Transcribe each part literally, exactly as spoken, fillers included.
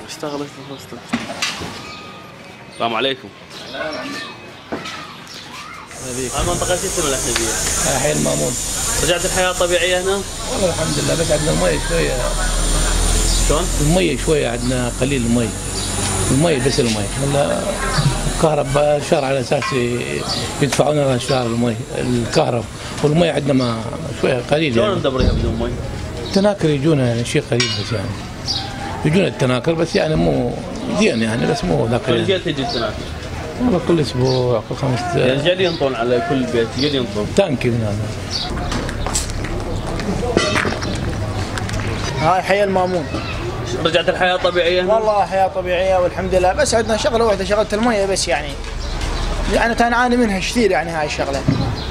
اشتغلت وصلت. السلام عليكم. المنطقة شو اسمها اللي احنا فيها؟ حي المامون. رجعت الحياة الطبيعية هنا؟ والله الحمد لله، بس عندنا المي شوية. شلون؟ المي شوية عندنا قليل المي. المي بس المي، ولا الكهرباء شهر على اساس يدفعون لنا شهر المي، الكهرباء والمي عندنا ما شوية قليل. شلون ندبريها بدون مي؟ التناكر يجونا يعني شيء قليل بس يعني. يجونا التناكر بس يعني مو زين يعني، بس مو ذاك. كل جهة تجي التناكر؟ والله كل اسبوع كل خمس يعني قاعد ينطون على كل بيت، قاعد ينطون تانكي من هذا. هاي حي المامون. رجعت الحياة طبيعية هنا؟ والله حياة طبيعية والحمد لله، بس عندنا شغلة واحدة، شغلة المية بس يعني. يعني تنعاني منها كثير يعني هاي الشغلة.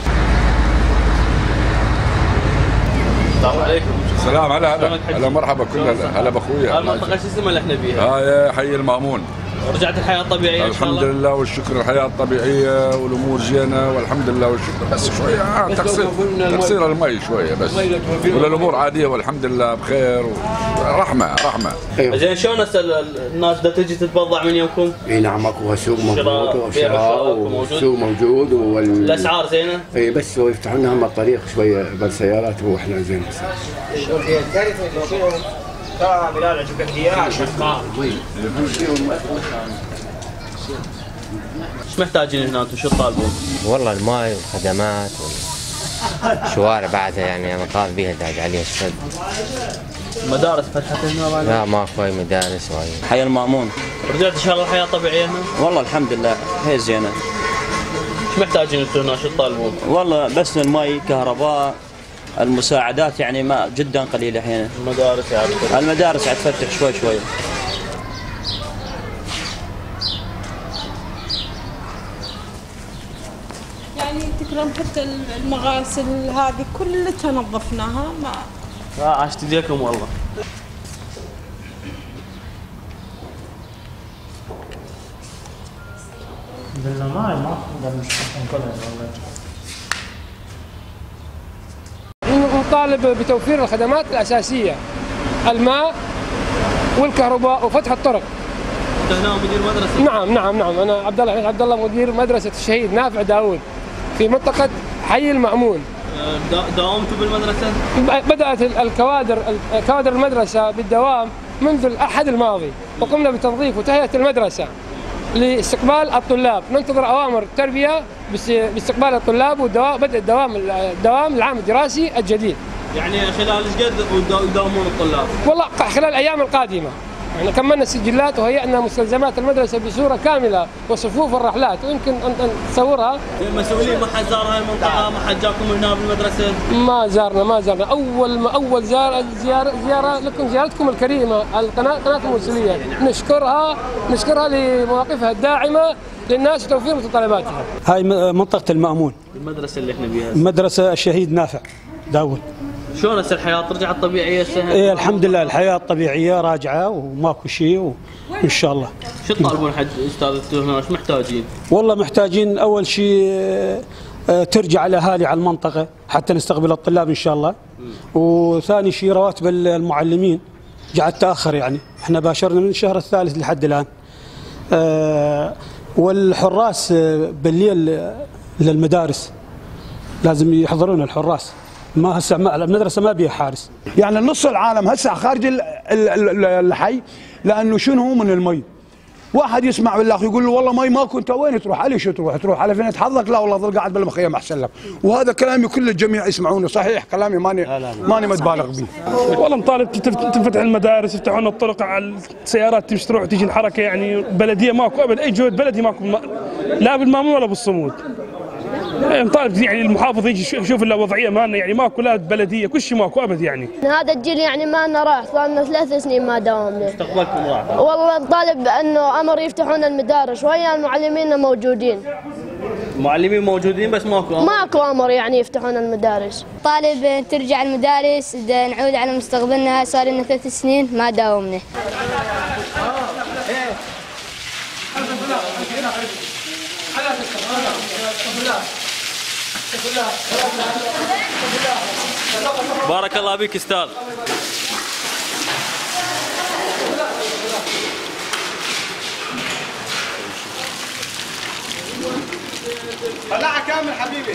السلام عليكم. السلام، هلا هلا هلا مرحبا كل هلا باخويا. المنطقة شو اسمها اللي احنا فيها؟ هاي حي المامون. رجعت الحياة الطبيعية إن شاء الله؟ الحمد لله والشكر، الحياة الطبيعية والأمور زينة والحمد لله والشكر، بس شوية آه تقصير تقصير المي شوية بس، ولا الأمور عادية والحمد لله بخير ورحمة رحمة. زين شلون هسه الناس بدها تجي تتبضع من يومكم؟ اي نعم، اكو سوق موجود وشراء والسوق موجود وال... الأسعار زينة؟ اي بس يفتحوا لنا هم الطريق شوية بالسيارات واحنا زين. بلال عجبك اياه. ايش محتاجين هنا انتم؟ شو تطالبون؟ والله الماي والخدمات والشوارع بعدها يعني مطالب بيها داج عليها السد. المدارس فتحت هنا؟ لا ماكو اي مدارس وهي. حي المامون. رجعت ان شاء الله الحياه طبيعيه هنا؟ والله الحمد لله هي زينه. ايش محتاجين انتم هنا؟ شو تطالبون؟ والله بس المي، كهرباء، المساعدات يعني ما جدا قليله هنا. المدارس يعني المدارس عاد تفتح شوي شوي. يعني تكرم حتى المغاسل هذه كلها نظفناها. ما اه عاشت ايديكم والله. بالله ما ما نقدر نقولها والله. نطالب بتوفير الخدمات الأساسية، الماء والكهرباء وفتح الطرق. انت هنا مدير مدرسة؟ نعم نعم نعم، أنا عبد الله عبد الله مدير مدرسة الشهيد نافع داوود في منطقة حي المأمون. داومتوا بالمدرسة؟ بدأت الكوادر كوادر المدرسة بالدوام منذ الأحد الماضي، وقمنا بتنظيف وتهيئة المدرسة لاستقبال الطلاب. ننتظر أوامر التربية باستقبال الطلاب وبدء الدوام الدوام العام الدراسي الجديد. يعني خلال ايش قد يداومون الطلاب؟ والله خلال الأيام القادمة. يعني كملنا السجلات وهيئنا مستلزمات المدرسة بصورة كاملة وصفوف الرحلات، ويمكن أن تصورها. المسؤولين ما حد زار هاي المنطقة؟ ما حد جاكم هنا بالمدرسة؟ ما زارنا ما زارنا أول ما أول زيارة زيارة زيارة لكم، زيارتكم الكريمة القناة قناة الموصلية، نشكرها نشكرها لمواقفها الداعمة للناس وتوفير متطلباتها. هاي منطقة المأمون، المدرسة اللي احنا فيها. مدرسة الشهيد نافع داوود. شلون هسه الحياة رجعت طبيعية هسه؟ ايه الحمد لله، الحياة الطبيعية راجعة وماكو شيء وإن شاء الله. شو تطالبون حج استاذ هنا؟ ايش محتاجين؟ والله محتاجين أول شيء ترجع الأهالي على المنطقة حتى نستقبل الطلاب إن شاء الله. وثاني شيء رواتب المعلمين قاعد تأخر، يعني احنا باشرنا من الشهر الثالث لحد الآن. أه والحراس بالليل للمدارس لازم يحضرون الحراس، ما هسه المدرسه ما بيها حارس. يعني نص العالم هسه خارج الحي، لانه شنو هو من المي. واحد يسمع بالاخ يقول له والله مي ماكو، انت وين تروح؟ علي شو تروح؟ تروح على فين تحظك؟ لا والله ظل قاعد بالمخيم احسن لك. وهذا كلامي كل الجميع يسمعونه، صحيح كلامي ماني ماني متبالغ به. والله نطالب تنفتح المدارس، يفتحون الطرق على السيارات تمشي تروح تجي الحركه، يعني بلديه ماكو ابد، اي جهد بلدي ماكو، لا بالمامون ولا بالصمود. نطالب يعني المحافظ يجي يشوف الوضعيه مالنا، يعني ماكو لا بلديه كل شيء ماكو ابد. يعني هذا الجيل يعني ما لنا راح، صار لنا ثلاث سنين ما داومنا. مستقبلكم راح؟ والله نطالب بانه امر يفتحون المدارس، ويا المعلمين موجودين. معلمين موجودين بس ماكو ماكو امر يعني يفتحون المدارس. طالب ترجع المدارس، نعود على مستقبلنا، صار لنا ثلاث سنين ما داومنا. بارك الله بك استاذ. طلعها كامل حبيبي.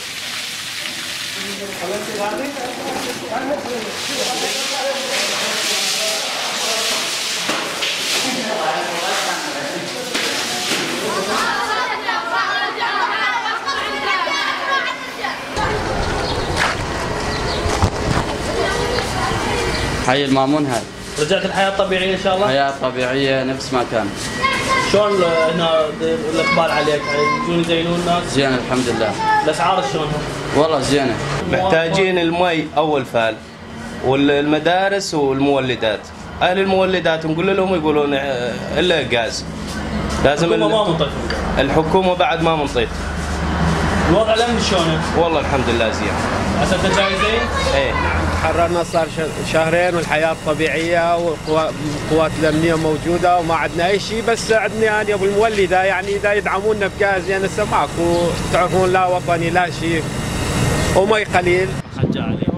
حي المامون هاي. رجعت الحياة الطبيعية إن شاء الله؟ حياة طبيعية نفس ما كان. شلون هنا الإقبال عليك؟ يجون يزينون الناس؟ زين الحمد لله. الأسعار شلونها؟ والله زينة. محتاجين المي أول فال والمدارس والمولدات. أهل المولدات نقول لهم يقولون إلا غاز. لازم الحكومة ما منطيتهم. الحكومة بعد ما منطيت. الوضع الأمن شلونه؟ والله الحمد لله زين. عسلت جاهزين؟ إيه. تحررنا صار شهرين والحياة طبيعية والقوات الأمنية موجودة وما عندنا أي شيء، بس عندنا يعني أبو المولدة يعني إذا يدعمونا بغاز يعني هسه ماكو، تعرفون لا وطني لا شيء ومي قليل. حج علي.